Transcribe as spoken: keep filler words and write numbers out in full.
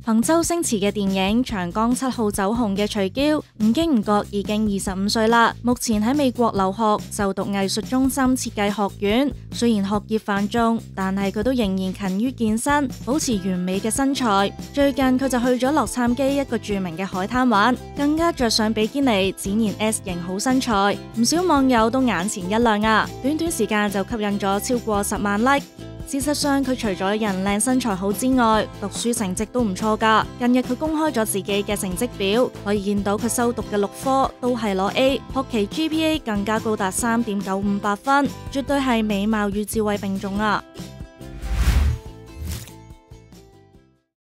憑周星馳嘅電影《長江七號》走紅嘅徐嬌，唔經唔覺已經二十五歲啦。目前喺美國留學，就讀藝術中心設計學院。雖然學業繁重，但係佢都仍然勤於健身，保持完美嘅身材。最近佢就去咗洛杉磯一個著名嘅海灘玩，更加着上比基尼展現 S 型好身材。唔少網友都眼前一亮啊！短短時間就吸引咗超過十萬 like。事實上，佢除咗人靚身材好之外，讀書成績都唔錯㗎。近日佢公開咗自己嘅成績表，可以見到佢修讀嘅六科都係攞 A， 學期 G P A 更加高達三點九五八分，絕對係美貌與智慧並重啊！